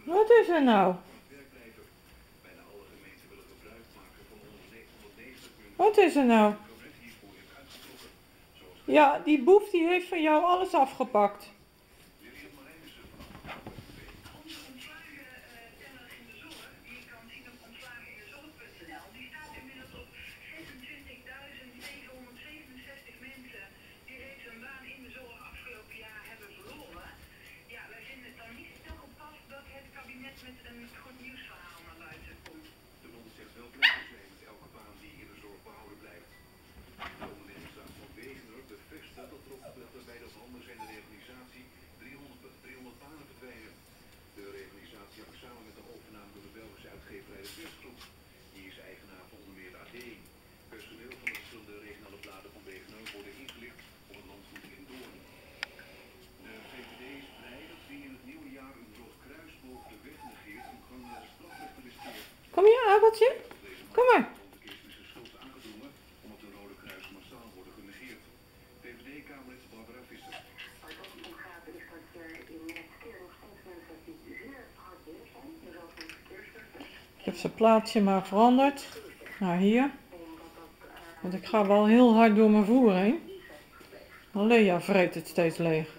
Wat is er nou? Wat is er nou? Ja, die boef die heeft van jou alles afgepakt. Kom hier, Abeltje. Kom maar. Ik heb zijn plaatsje maar veranderd naar hier. Want ik ga wel heel hard door mijn voer heen. Lea vreet het steeds leeg.